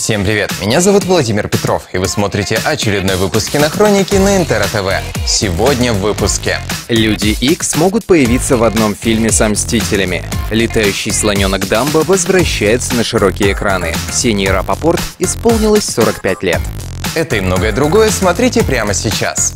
Всем привет! Меня зовут Владимир Петров, и вы смотрите очередной выпуск Кинохроники на Интера ТВ. Сегодня в выпуске. Люди Икс могут появиться в одном фильме со Мстителями. Летающий слоненок Дамбо возвращается на широкие экраны. Ксении Рапопорт исполнилось 45 лет. Это и многое другое смотрите прямо сейчас.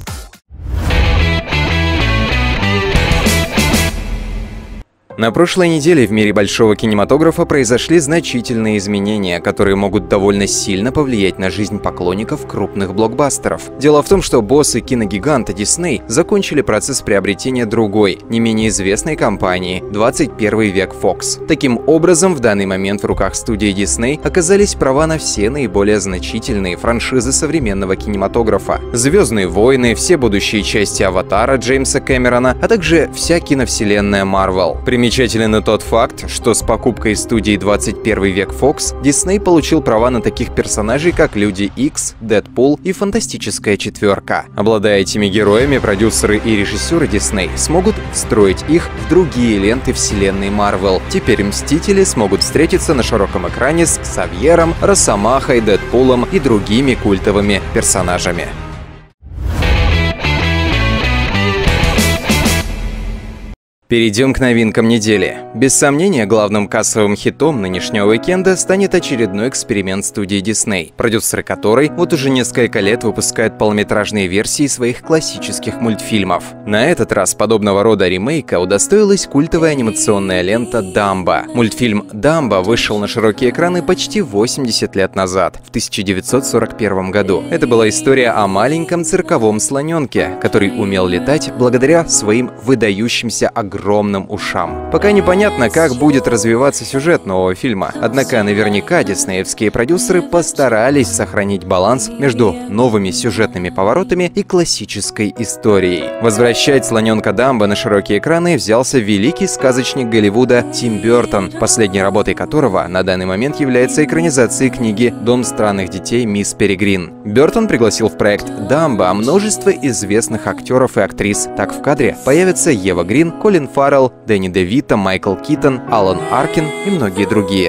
На прошлой неделе в мире большого кинематографа произошли значительные изменения, которые могут довольно сильно повлиять на жизнь поклонников крупных блокбастеров. Дело в том, что боссы киногиганта Disney закончили процесс приобретения другой, не менее известной компании – 21 век Fox. Таким образом, в данный момент в руках студии Disney оказались права на все наиболее значительные франшизы современного кинематографа. «Звездные войны», все будущие части «Аватара» Джеймса Кэмерона, а также вся киновселенная Marvel. Примечателен и тот факт, что с покупкой студии 21 век Fox Disney получил права на таких персонажей, как Люди Икс, Дэдпул и Фантастическая четверка. Обладая этими героями, продюсеры и режиссеры Disney смогут встроить их в другие ленты вселенной Marvel. Теперь Мстители смогут встретиться на широком экране с Ксавьером, Росомахой, Дэдпулом и другими культовыми персонажами. Перейдем к новинкам недели. Без сомнения, главным кассовым хитом нынешнего уикенда станет очередной эксперимент студии Disney, продюсеры которой вот уже несколько лет выпускают полнометражные версии своих классических мультфильмов. На этот раз подобного рода ремейка удостоилась культовая анимационная лента «Дамбо». Мультфильм «Дамбо» вышел на широкие экраны почти 80 лет назад, в 1941 году. Это была история о маленьком цирковом слоненке, который умел летать благодаря своим выдающимся огромным ушам. Пока непонятно, как будет развиваться сюжет нового фильма, однако наверняка диснеевские продюсеры постарались сохранить баланс между новыми сюжетными поворотами и классической историей. Возвращать слоненка Дамбо на широкие экраны взялся великий сказочник Голливуда Тим Бёртон, последней работой которого на данный момент является экранизацией книги «Дом странных детей. Мисс Перегрин». Бёртон пригласил в проект «Дамбо» множество известных актеров и актрис. Так в кадре появятся Ева Грин, Колин Фаррелл, Дэнни Де Вито, Майкл Китон, Алан Аркин и многие другие.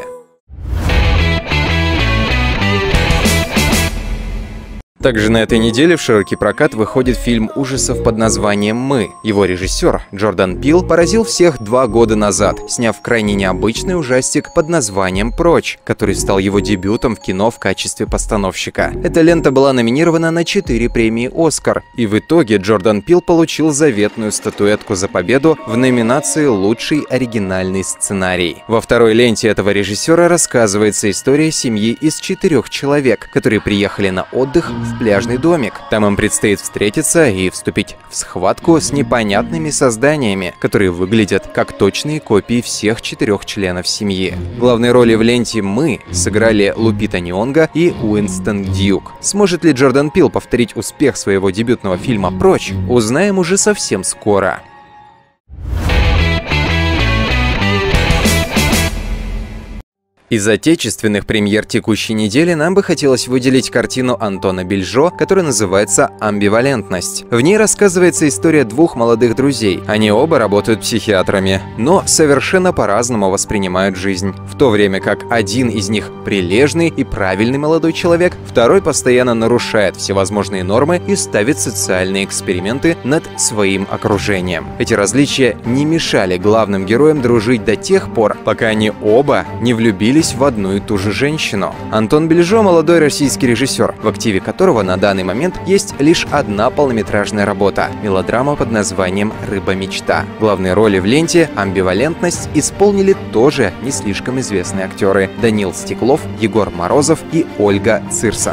Также на этой неделе в широкий прокат выходит фильм ужасов под названием «Мы». Его режиссер Джордан Пил поразил всех 2 года назад, сняв крайне необычный ужастик под названием «Прочь», который стал его дебютом в кино в качестве постановщика. Эта лента была номинирована на 4 премии «Оскар», и в итоге Джордан Пил получил заветную статуэтку за победу в номинации «Лучший оригинальный сценарий». Во второй ленте этого режиссера рассказывается история семьи из 4 человек, которые приехали на отдых в пляжный домик. Там им предстоит встретиться и вступить в схватку с непонятными созданиями, которые выглядят как точные копии всех 4 членов семьи. Главные роли в ленте «Мы» сыграли Лупита Нионго и Уинстон Дьюк. Сможет ли Джордан Пил повторить успех своего дебютного фильма «Прочь», узнаем уже совсем скоро. Из отечественных премьер текущей недели нам бы хотелось выделить картину Антона Бельжо, которая называется «Амбивалентность». В ней рассказывается история 2 молодых друзей. Они оба работают психиатрами, но совершенно по-разному воспринимают жизнь. В то время как один из них прилежный и правильный молодой человек, второй постоянно нарушает всевозможные нормы и ставит социальные эксперименты над своим окружением. Эти различия не мешали главным героям дружить до тех пор, пока они оба не влюбились в одну и ту же женщину. Антон Бельжо – молодой российский режиссер, в активе которого на данный момент есть лишь одна полнометражная работа – мелодрама под названием «Рыба-мечта». Главные роли в ленте «Амбивалентность» исполнили тоже не слишком известные актеры – Даниил Стеклов, Егор Морозов и Ольга Цирсон.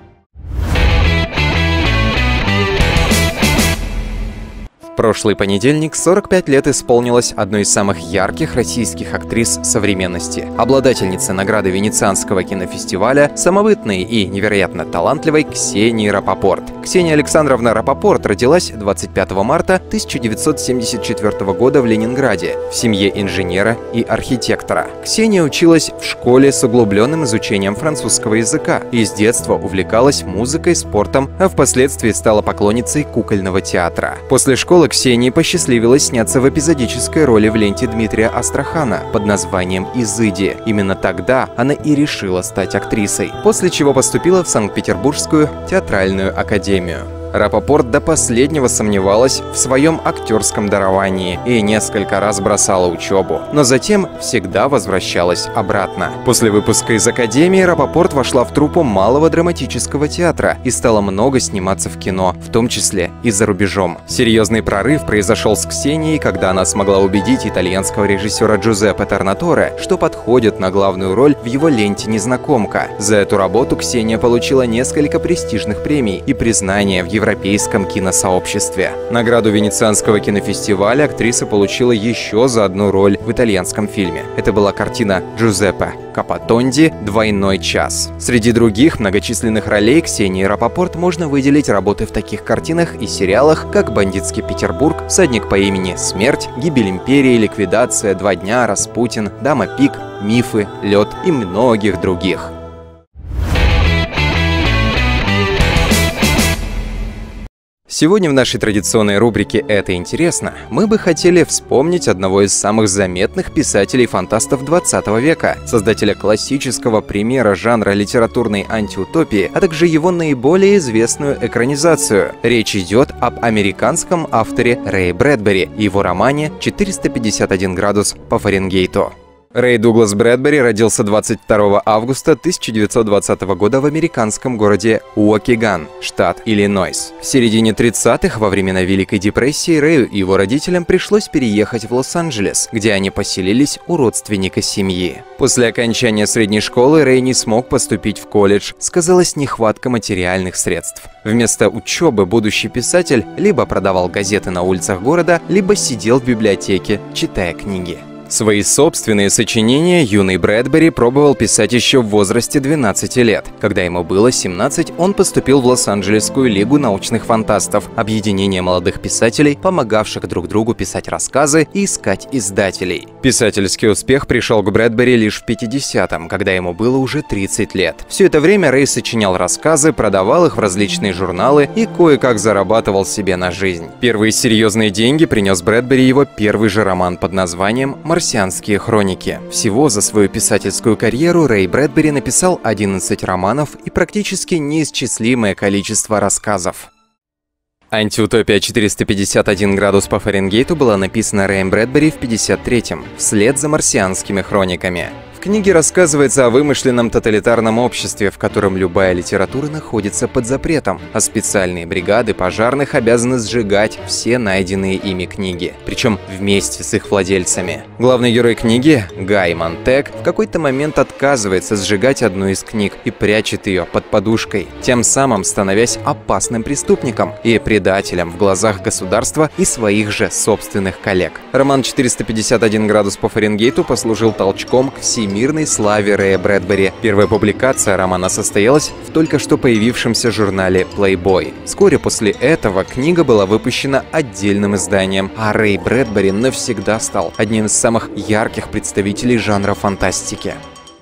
В прошлый понедельник 45 лет исполнилось одной из самых ярких российских актрис современности. Обладательница награды Венецианского кинофестиваля, самобытной и невероятно талантливой Ксении Рапопорт. Ксения Александровна Рапопорт родилась 25 марта 1974 года в Ленинграде в семье инженера и архитектора. Ксения училась в школе с углубленным изучением французского языка и с детства увлекалась музыкой, спортом, а впоследствии стала поклонницей кукольного театра. После школы Ксении посчастливилось сняться в эпизодической роли в ленте Дмитрия Астрахана под названием «Изыди». Именно тогда она и решила стать актрисой, после чего поступила в Санкт-Петербургскую театральную академию. Рапопорт до последнего сомневалась в своем актерском даровании и несколько раз бросала учебу, но затем всегда возвращалась обратно. После выпуска из академии Рапопорт вошла в труппу Малого драматического театра и стала много сниматься в кино, в том числе и за рубежом. Серьезный прорыв произошел с Ксенией, когда она смогла убедить итальянского режиссера Джузеппе Торнаторе, что подходит на главную роль в его ленте «Незнакомка». За эту работу Ксения получила несколько престижных премий и признания в европейском киносообществе. Награду Венецианского кинофестиваля актриса получила еще за одну роль в итальянском фильме. Это была картина Джузеппе Капотонди «Двойной час». Среди других многочисленных ролей Ксении Рапопорт можно выделить работы в таких картинах и сериалах, как «Бандитский Петербург», «Всадник по имени Смерть», «Гибель империи», «Ликвидация», «Два дня», «Распутин», «Дама Пик», «Мифы», «Лед» и многих других. Сегодня в нашей традиционной рубрике «Это интересно» мы бы хотели вспомнить одного из самых заметных писателей-фантастов 20 века, создателя классического примера жанра литературной антиутопии, а также его наиболее известную экранизацию. Речь идет об американском авторе Рэе Брэдбери и его романе «451 градус по Фаренгейту». Рэй Дуглас Брэдбери родился 22 августа 1920 года в американском городе Уокиган, штат Иллинойс. В середине 30-х, во времена Великой депрессии, Рэю и его родителям пришлось переехать в Лос-Анджелес, где они поселились у родственника семьи. После окончания средней школы Рэй не смог поступить в колледж, сказалась нехватка материальных средств. Вместо учебы будущий писатель либо продавал газеты на улицах города, либо сидел в библиотеке, читая книги. Свои собственные сочинения юный Брэдбери пробовал писать еще в возрасте 12 лет. Когда ему было 17, он поступил в Лос-Анджелесскую лигу научных фантастов, объединение молодых писателей, помогавших друг другу писать рассказы и искать издателей. Писательский успех пришел к Брэдбери лишь в 50-м, когда ему было уже 30 лет. Все это время Рэй сочинял рассказы, продавал их в различные журналы и кое-как зарабатывал себе на жизнь. Первые серьезные деньги принес Брэдбери его первый же роман под названием «Марсианские хроники». Всего за свою писательскую карьеру Рэй Брэдбери написал 11 романов и практически неисчислимое количество рассказов. Антиутопия 451 градус по Фаренгейту была написана Рэем Брэдбери в 1953-м, вслед за «Марсианскими хрониками». В книге рассказывается о вымышленном тоталитарном обществе, в котором любая литература находится под запретом, а специальные бригады пожарных обязаны сжигать все найденные ими книги, причем вместе с их владельцами. Главный герой книги, Гай Монтег, в какой-то момент отказывается сжигать одну из книг и прячет ее под подушкой, тем самым становясь опасным преступником и предателем в глазах государства и своих же собственных коллег. Роман «451 градус по Фаренгейту» послужил толчком к всемирной славе Рэя Брэдбери. Первая публикация романа состоялась в только что появившемся журнале Playboy. Вскоре после этого книга была выпущена отдельным изданием, а Рэй Брэдбери навсегда стал одним из самых ярких представителей жанра фантастики.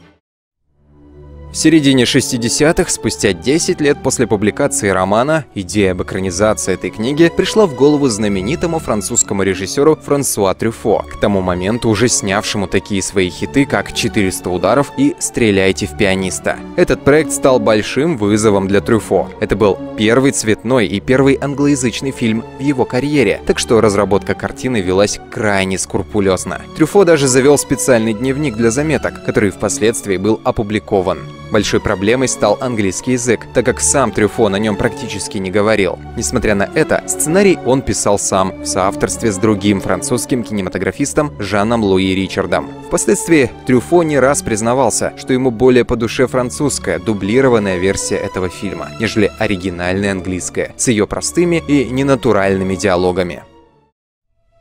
В середине 60-х, спустя 10 лет после публикации романа, идея об экранизации этой книги пришла в голову знаменитому французскому режиссеру Франсуа Трюфо, к тому моменту уже снявшему такие свои хиты, как «400 ударов» и «Стреляйте в пианиста». Этот проект стал большим вызовом для Трюфо. Это был первый цветной и первый англоязычный фильм в его карьере, так что разработка картины велась крайне скрупулезно. Трюфо даже завел специальный дневник для заметок, который впоследствии был опубликован. Большой проблемой стал английский язык, так как сам Трюфо на нем практически не говорил. Несмотря на это, сценарий он писал сам, в соавторстве с другим французским кинематографистом Жаном Луи Ричардом. Впоследствии Трюфо не раз признавался, что ему более по душе французская, дублированная версия этого фильма, нежели оригинальная английская, с ее простыми и ненатуральными диалогами.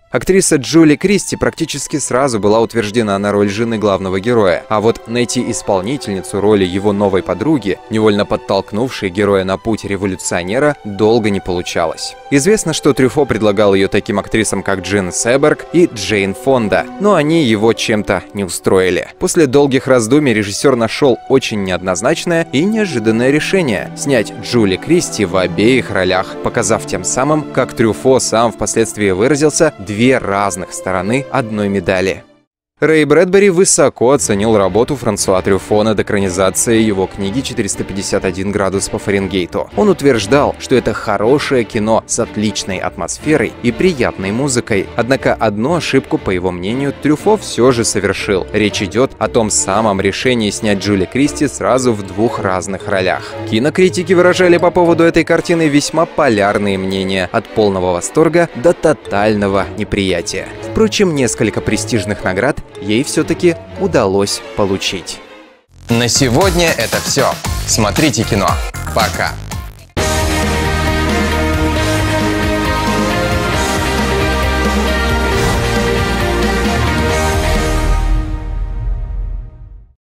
Актриса Джули Кристи практически сразу была утверждена на роль жены главного героя, а вот найти исполнительницу роли его новой подруги, невольно подтолкнувшей героя на путь революционера, долго не получалось. Известно, что Трюфо предлагал ее таким актрисам, как Джин Себерг и Джейн Фонда, но они его чем-то не устроили. После долгих раздумий режиссер нашел очень неоднозначное и неожиданное решение – снять Джули Кристи в обеих ролях, показав тем самым, как Трюфо сам впоследствии выразился, две разных стороны одной медали. Рэй Брэдбери высоко оценил работу Франсуа Трюфо над экранизацией его книги «451 градус по Фаренгейту». Он утверждал, что это хорошее кино с отличной атмосферой и приятной музыкой. Однако одну ошибку, по его мнению, Трюфо все же совершил. Речь идет о том самом решении снять Джули Кристи сразу в двух разных ролях. Кинокритики выражали по поводу этой картины весьма полярные мнения, от полного восторга до тотального неприятия. Впрочем, несколько престижных наград ей все-таки удалось получить. На сегодня это все. Смотрите кино. Пока.